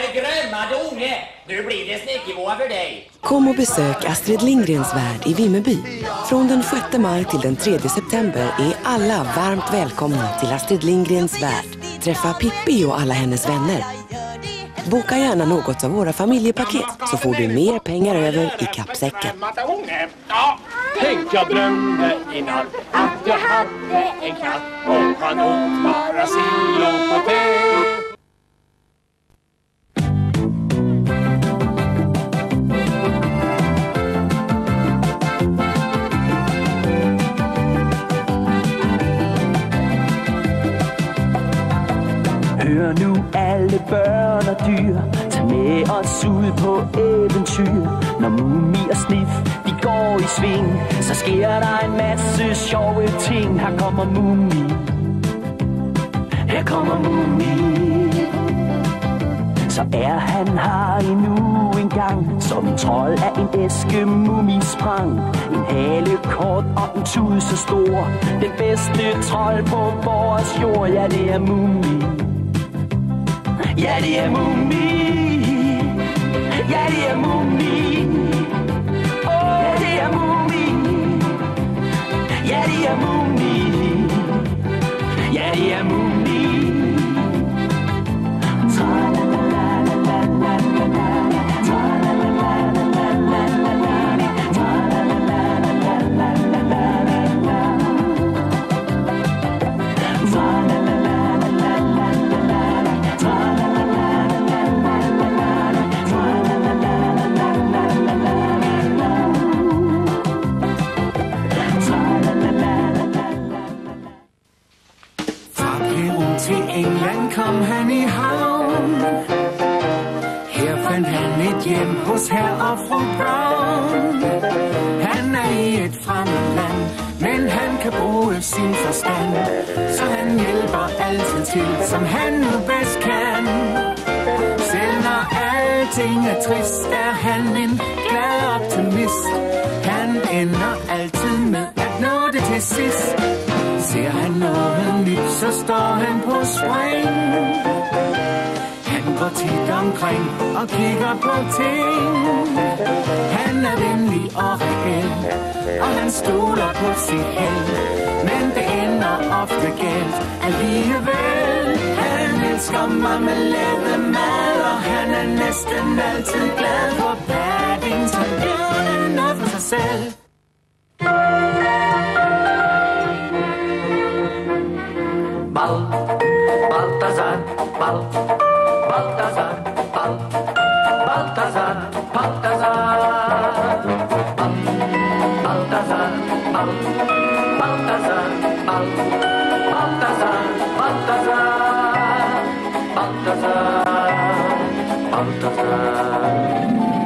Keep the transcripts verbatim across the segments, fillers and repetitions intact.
grömmade unge. Nu blir det snickivåa för dig. Kom och besök Astrid Lindgrens värld i Vimmerby. Från den sjätte maj till den tredje september är alla varmt välkomna till Astrid Lindgrens värld. Träffa Pippi och alla hennes vänner. Boka gärna något av våra familjepaket så får du mer pengar över i kappsäcken. Ja, tänk jag drömde innan att jag hade en katt och han åt bara sill och potet. Hør nu alle børn og dyr, tag med os ud på eventyr. Når Mumi og Sniff, de går i sving, så sker der en masse sjove ting. Her kommer Mumi, her kommer Mumi. Så er han her endnu en gang, som en trold af en æske Mumi sprang. En hale kort og en tud så stor, den bedste trold på vores jord. Ja, det er Mumi. Ja, det er Mumi. Ja, det er Mumi. Åh, ja, det er Mumi. Ja, det er Mumi. Ja, det er Mumi. England kom han i havn. Her fandt han et hjem hos herr og fru Brown. Han er i et fremmed land, men han kan bruge sin forstand, så han hjælper altid til, som han nu bedst kan. Selv når alting er trist, er han en glad optimist. Han ender altid med at nå det til sidst. Ser han noget nyt, så står han på spring. Han går tit omkring og kigger på ting. Han er venlig og reel, og han stoler på sit held. Men det ender ofte galt alligevel. Han elsker marmelademad, og han er næsten altid glad for Paddington. Gør det noget for sig selv. Bal, Balthazar, Bal, Balthazar, Bal, Balthazar, Balthazar, Bal, Balthazar, Bal, Balthazar, Bal, Balthazar, Balthazar, Balthazar, Balthazar.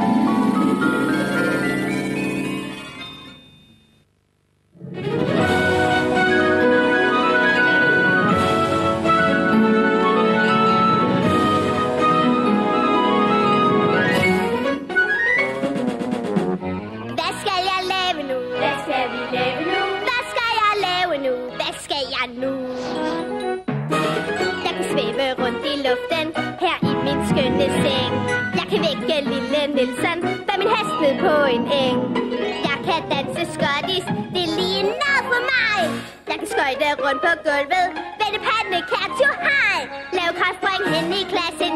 Nielsen, bag min hest ned på en eng. Jeg kan danse skottis, det er lige noget for mig. Jeg kan skøjte rundt på gulvet, vende pandekær til hej. Lav kraftspring hen i klassen,